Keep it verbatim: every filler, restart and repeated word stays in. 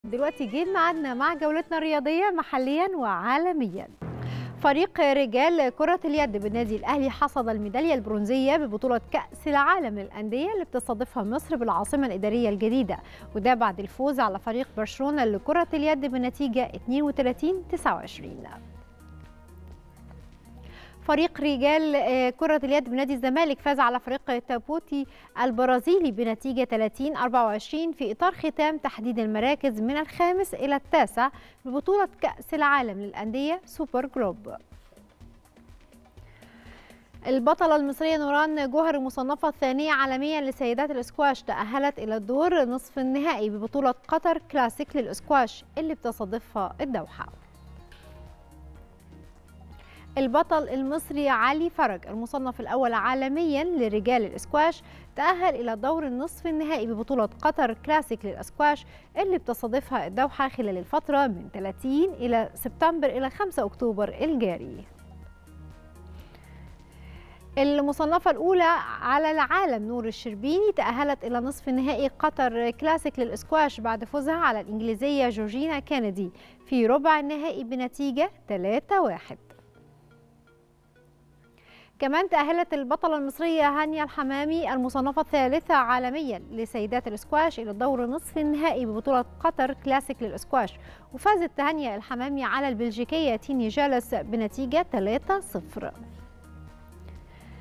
دلوقتي جه ميعادنا مع جولتنا الرياضية محليا وعالميا. فريق رجال كرة اليد بالنادي الأهلي حصد الميدالية البرونزية ببطولة كأس العالم للأندية اللي بتستضيفها مصر بالعاصمة الإدارية الجديدة، وده بعد الفوز على فريق برشلونة لكرة اليد بنتيجة اثنين وثلاثين تسعة وعشرين. فريق رجال كرة اليد بنادي الزمالك فاز على فريق تابوتي البرازيلي بنتيجة ثلاثين أربعة وعشرين في إطار ختام تحديد المراكز من الخامس إلى التاسع ببطولة كأس العالم للأندية سوبر جلوب. البطلة المصرية نوران جوهر المصنفة الثانية عالميا لسيدات الاسكواش تأهلت إلى الدور نصف النهائي ببطولة قطر كلاسيك للاسكواش اللي بتستضيفها الدوحة. البطل المصري علي فرج المصنف الأول عالميا لرجال الاسكواش تأهل إلى دور النصف النهائي ببطولة قطر كلاسيك للاسكواش اللي بتستضيفها الدوحة خلال الفترة من ثلاثين إلى سبتمبر إلى خمسة أكتوبر الجاري. المصنفة الأولى على العالم نور الشربيني تأهلت إلى نصف نهائي قطر كلاسيك للاسكواش بعد فوزها على الإنجليزية جورجينا كينيدي في ربع النهائي بنتيجة ثلاثة واحد. كمان تأهلت البطلة المصرية هانيا الحمامي المصنفة الثالثة عالميا لسيدات الاسكواش إلى الدور نصف النهائي ببطولة قطر كلاسيك للاسكواش، وفازت هانيا الحمامي على البلجيكية تيني جالس بنتيجة ثلاثة صفر.